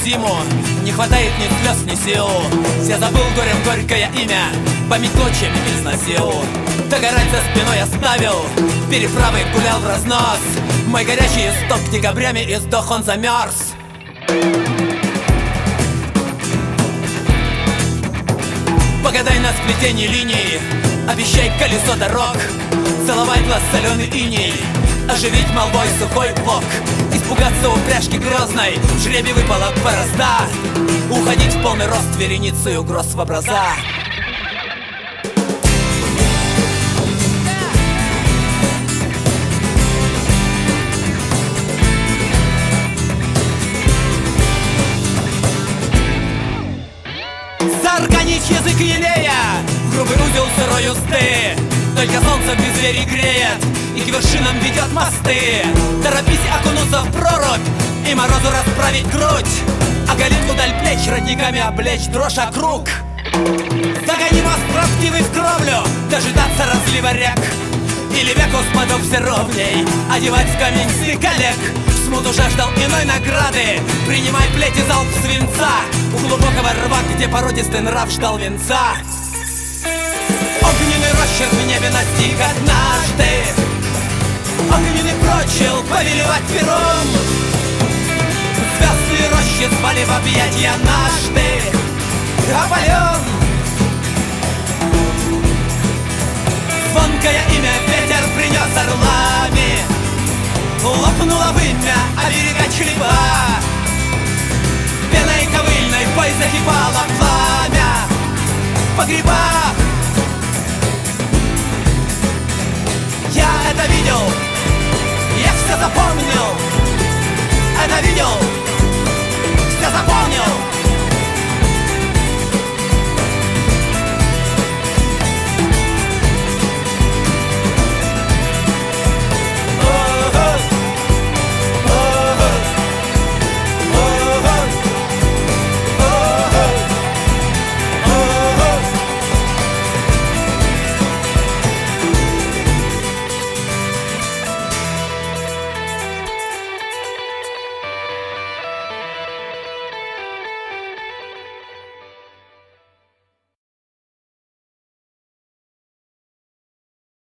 зиму. Не хватает ни слез, ни сил. Я забыл горем горькое имя, память ночами износил. Догорать за спиной оставил, переправой гулял в разнос. Мой горячий исток декабрями издох, он замерз. Погадай на сплетении линий, обещай колесо дорог, целовать глаз соленый иней, оживить молвой сухой блок. Испугаться упряжки грозной, в жребий выпала борозда, уходить в полный рост вереницей угроз в образа. Зарканить язык елея, грубый узел сырой усты. Только солнце без двери греет и к вершинам ведет мосты. Торопись окунуться в прорубь и морозу расправить грудь, оголить вдаль плеч, родниками облечь дрожь округ. Загони мост правдивый в кровлю, дожидаться разлива рек, или веку спадок все ровней, одевать в камень сны коллег. В смуту жаждал иной награды, принимай плеть и залп свинца у глубокого рва, где породистый нрав ждал венца. Огненный росчерк в небе настиг однажды, огненный прочил повелевать пером. Звезды рощи звали в объятья наши, опален. Звонкое имя ветер принес орлами, лопнуло вымя оберега чрева. Пеной ковыльной в бой закипало пламя погреба. Я это видел, я все запомнил, это видел.